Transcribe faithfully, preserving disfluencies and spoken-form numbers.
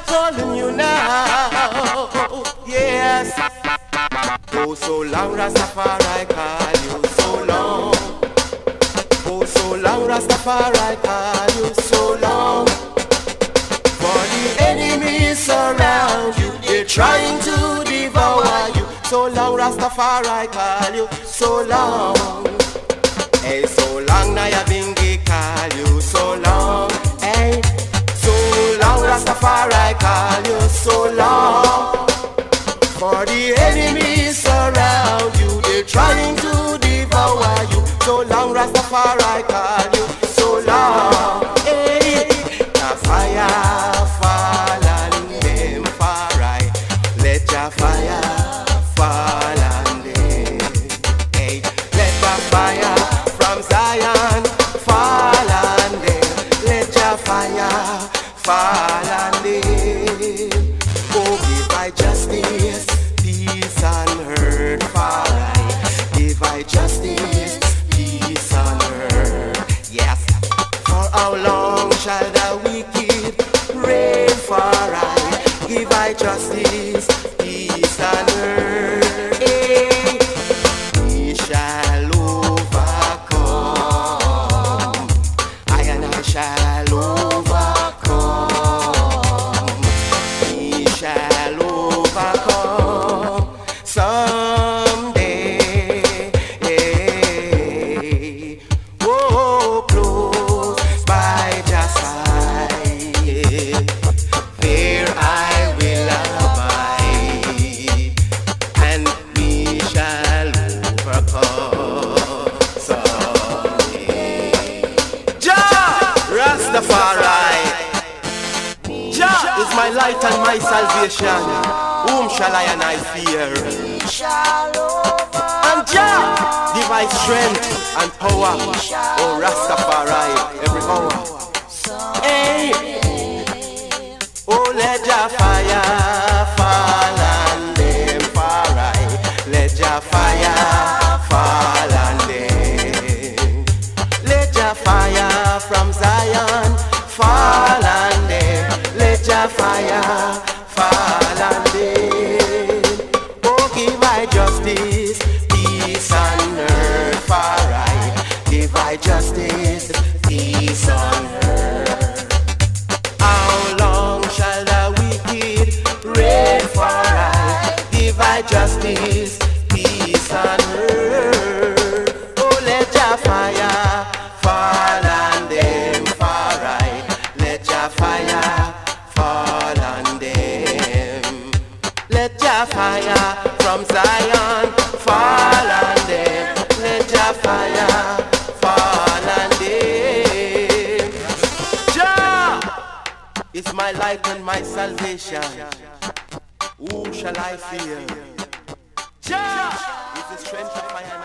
calling you now. Yes. Oh, so long Rastafari call you so long. Oh, so long Rastafari call you so long. For the enemies surround you, they're trying to devour you. So long Rastafari call you so long. Hey, so long Nyabinghi call you so long. Hey, so long Rastafari call you so long. For the enemies surround you, they're trying to devour you. So long Rastafari call you so long. Hey, the fire fall on them far right. Let your fire fall on them. Hey, let the fire from Zion fall on them. Let your fire fall on them. Oh, give I justice, peace on earth, far right. Give I justice, peace on earth. Yes. For how long shall the wicked reign, far right? Give I justice, peace on earth. Hey. We shall overcome. I and I shall overcome. We shall overcome someday. Oh, close by just side, there I will abide, and we shall overcome someday. Jah Rastafari, Jah is my light and my salvation. Whom shall I and I fear? And Jah give I strength and power. Oh Rastafari, every hour. Hey, oh let Jah fire fall on them far right. Let Jah fire fall on them. Let Jah fire from Zion fall on them. Let Jah fire fall on them. Oh, give I justice, peace on earth, far right. Give I justice, peace on earth. How long shall the wicked reign, far right? Give I justice, peace on earth. Oh, let Jah fire fall on them, far right. Let Jah fire fall on them. Let Jah fire from Zion fall on them. Let Jah fire fall on them. Jah is my light and my salvation. Whom shall I fear? Jah is the strength of my